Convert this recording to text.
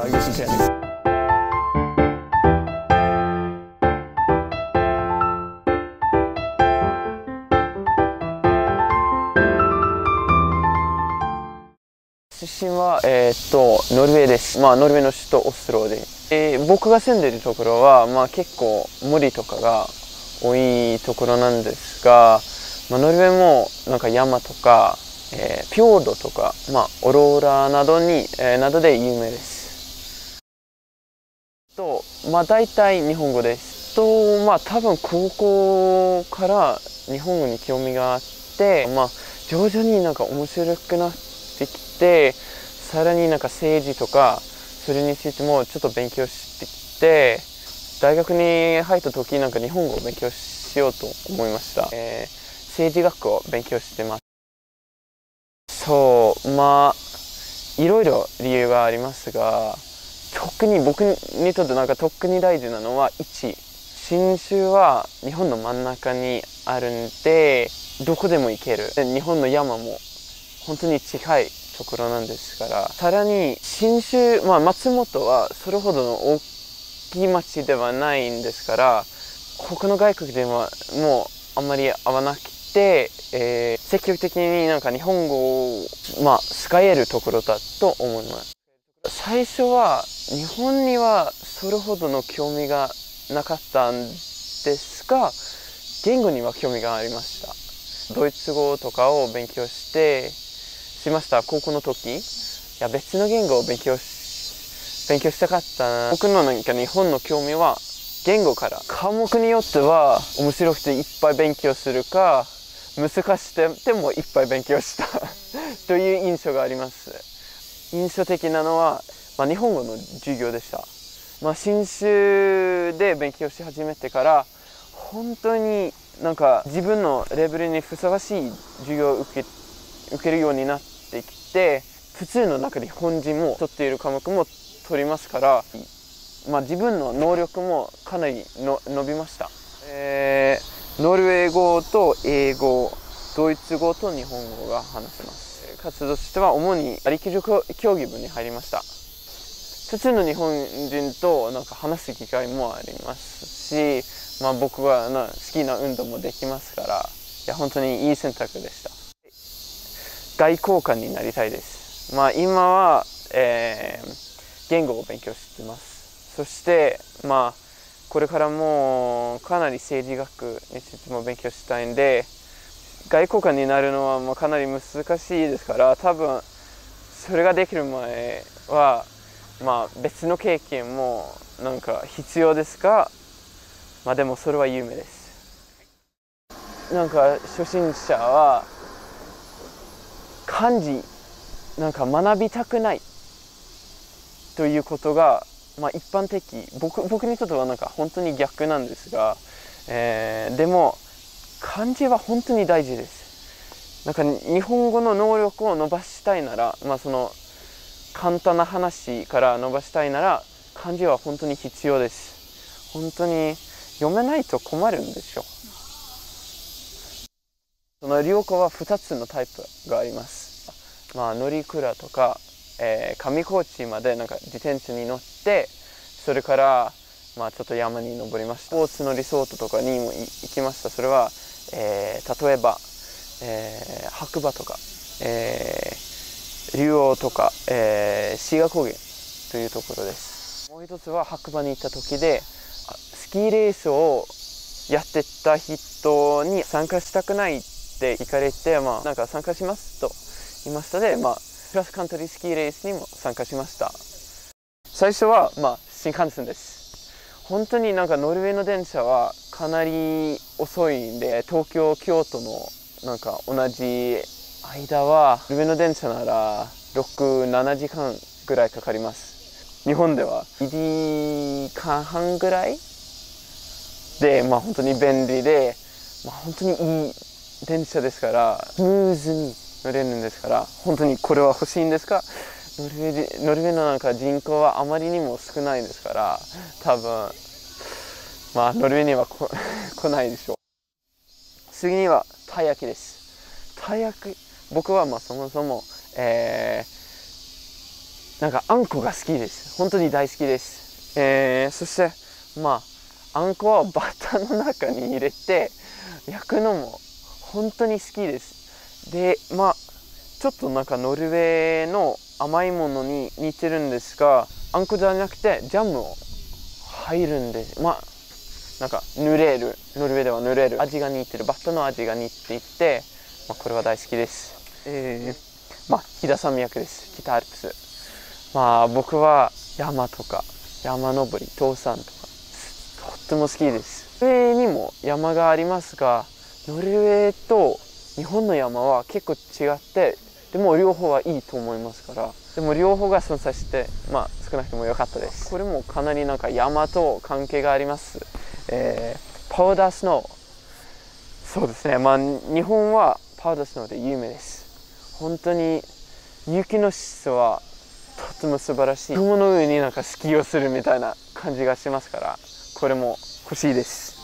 Ayusin siya.出身は、ノルウェーです。ノルウェーの首都オスロで。僕が住んでいるところは、結構森とかが多いところなんですが、ノルウェーもなんか山とか、フィヨルドとか、オローラなどで有名です。大体日本語です。多分高校から日本語に興味があって、徐々になんか面白くなってきて、さらになんか政治とかそれについてもちょっと勉強してきて、大学に入った時なんか日本語を勉強しようと思いました。政治学を勉強してます。いろいろ理由がありますが、特に僕にとってなんか特に大事なのは1、信州は日本の真ん中にあるんでどこでも行ける。日本の山も本当に近いところなんですから、さらに信州、松本はそれほどの大きい町ではないんですから、他の外国ではもうあんまり合わなくて、積極的になんか日本語を使えるところだと思います。最初は日本にはそれほどの興味がなかったんですが、言語には興味がありました。ドイツ語とかを勉強しました。高校の時。別の言語を勉強したかったな。僕のなんか日本の興味は言語から。科目によっては面白くていっぱい勉強するか、難しくてもいっぱい勉強したという印象があります。印象的なのは、日本語の授業でした。信州で勉強し始めてから本当になんか自分のレベルにふさわしい授業を受けるようになってきて、普通の中で本人も取っている科目も取りますから、自分の能力もかなり伸びました。ノルウェー語と英語、ドイツ語と日本語が話せます。活動としては主に陸上競技部に入りました。普通の日本人となんか話す機会もありますし、僕は好きな運動もできますから、本当にいい選択でした。外交官になりたいです。今は、言語を勉強しています。そしてこれからもかなり政治学についても勉強したいんで、外交官になるのはかなり難しいですから、多分それができる前は別の経験もなんか必要ですが、でもそれは夢です。なんか初心者は漢字なんか学びたくないということが、一般的。僕にとってはなんか本当に逆なんですが、でも漢字は本当に大事です。なんか日本語の能力を伸ばしたいなら、その簡単な話から伸ばしたいなら漢字は本当に必要です。本当に読めないと困るんですよ。その両方は2つのタイプがあります。乗鞍とか、上高地までなんか自転車に乗って、それからちょっと山に登りました。スポーツのリゾートとかにも行きました。それは、例えば、白馬とか、竜王とか、志賀高原というところです。もう一つは白馬に行った時で、スキーレースをやってた人に参加したくないって聞かれて、なんか参加しますと言いましたで、クロスカントリースキーレースにも参加しました。最初は新幹線です。本当になんかノルウェーの電車はかなり遅いんで、東京京都のなんか同じ間はノルウェーの電車なら6、7時間ぐらいかかります。日本では1時間半ぐらいで、本当に便利で、本当にいい電車ですから、スムーズに乗れるんですから、本当にこれは欲しいんですが、ノルウェーのなんか人口はあまりにも少ないですから、多分ノルウェーには来ないでしょう。次にはたい焼きです。たい焼き、僕はそもそも、 なんかあんこが好きです。本当に大好きです。そしてあんこはバターの中に入れて焼くのも本当に好きです。でちょっとなんかノルウェーの甘いものに似てるんですが、あんこじゃなくてジャムを入るんです。なんか塗れる、ノルウェーでは塗れる味が似てる、バターの味が似ていて、これは大好きです。飛騨山脈です。北アルプス。僕は山とか山登り、登山とかとっても好きです。ノルウェーにも山がありますが、ノルウェーと日本の山は結構違って、でも両方はいいと思いますから、でも両方が存在して、少なくとも良かったです。これもかなりなんか山と関係があります。パウダースノー。そうですね。日本はパウダースノーで有名です。本当に雪の質はとても素晴らしい。雲の上になんかスキーをするみたいな感じがしますから、これも欲しいです。